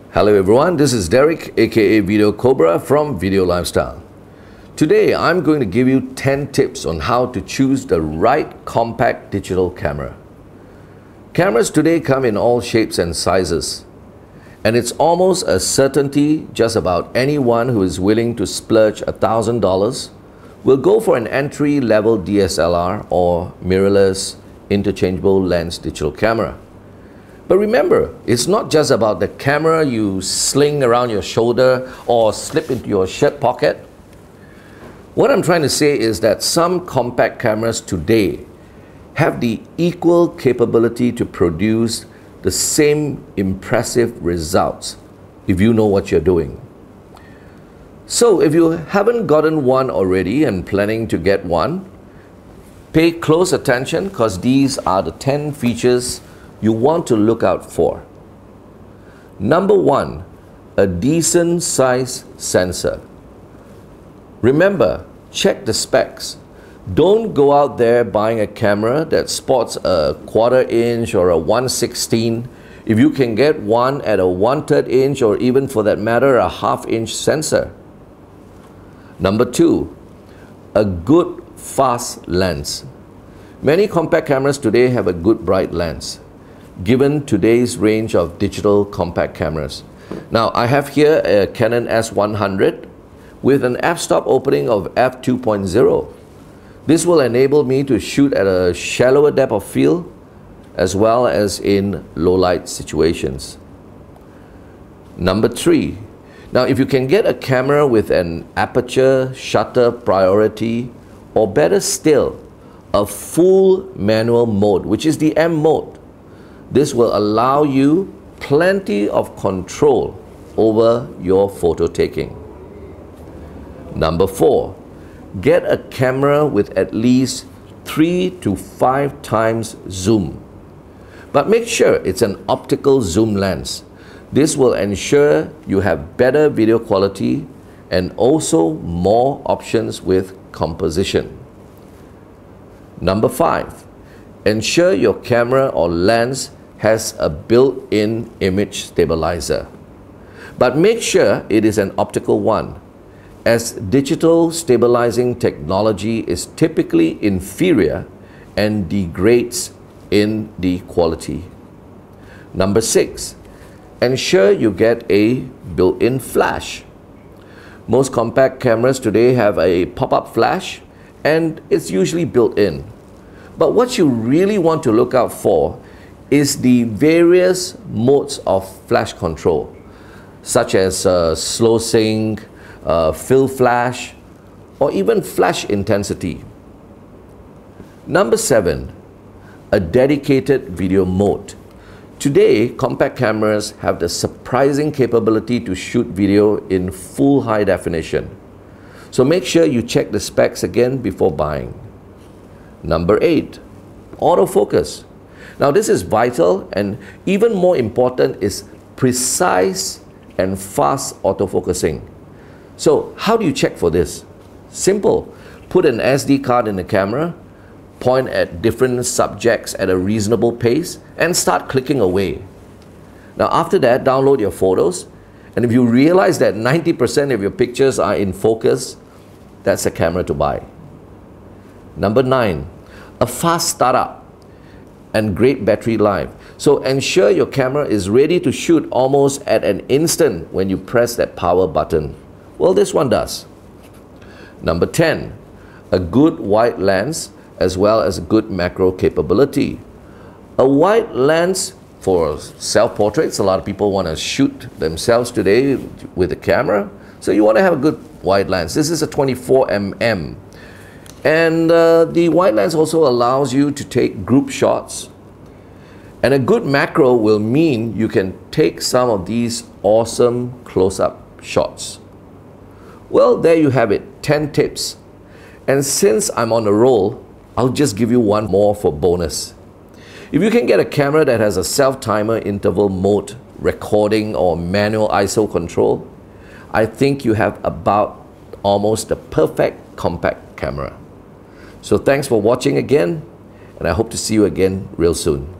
Hello everyone, this is Derek aka Video Cobra from Video Lifestyle. Today I'm going to give you 10 tips on how to choose the right compact digital camera. Cameras today come in all shapes and sizes, and it's almost a certainty just about anyone who is willing to splurge $1,000 will go for an entry-level DSLR or mirrorless interchangeable lens digital camera. But remember, it's not just about the camera you sling around your shoulder or slip into your shirt pocket. What I'm trying to say is that some compact cameras today have the equal capability to produce the same impressive results if you know what you're doing. So if you haven't gotten one already and planning to get one, pay close attention because these are the 10 features you want to look out for. Number 1, a decent size sensor. Remember, check the specs. Don't go out there buying a camera that sports a 1/4 inch or a 1/16 if you can get one at a 1/3 inch or even for that matter a 1/2 inch sensor. Number 2, a good fast lens. Many compact cameras today have a good bright lens, given today's range of digital compact cameras. Now I have here a Canon S100 with an f-stop opening of f2.0. This will enable me to shoot at a shallower depth of field as well as in low light situations. Number 3, now if you can get a camera with an aperture shutter priority, or better still, a full manual mode, which is the M mode, this will allow you plenty of control over your photo taking. Number 4, get a camera with at least 3 to 5 times zoom. But make sure it's an optical zoom lens. This will ensure you have better video quality and also more options with composition. Number 5, ensure your camera or lens has a built-in image stabilizer. But make sure it is an optical one, as digital stabilizing technology is typically inferior and degrades in the quality. Number 6, ensure you get a built-in flash. Most compact cameras today have a pop-up flash and it's usually built in. But what you really want to look out for is the various modes of flash control, such as slow sync, fill flash, or even flash intensity. Number 7, a dedicated video mode. Today, compact cameras have the surprising capability to shoot video in full high definition. So make sure you check the specs again before buying. Number 8, autofocus. Now this is vital, and even more important is precise and fast autofocusing. So how do you check for this? Simple. Put an SD card in the camera, point at different subjects at a reasonable pace, and start clicking away. Now after that, download your photos, and if you realize that 90% of your pictures are in focus, that's a camera to buy. Number 9, a fast startup and great battery life. So ensure your camera is ready to shoot almost at an instant when you press that power button. Well, this one does. Number 10, a good wide lens as well as good macro capability. A wide lens for self-portraits. A lot of people want to shoot themselves today with a camera, so you want to have a good wide lens. This is a 24mm. And the wide lens also allows you to take group shots. And a good macro will mean you can take some of these awesome close-up shots. Well, there you have it, 10 tips. And since I'm on a roll, I'll just give you one more for bonus. If you can get a camera that has a self-timer interval mode recording or manual ISO control, I think you have about almost the perfect compact camera. So thanks for watching again, and I hope to see you again real soon.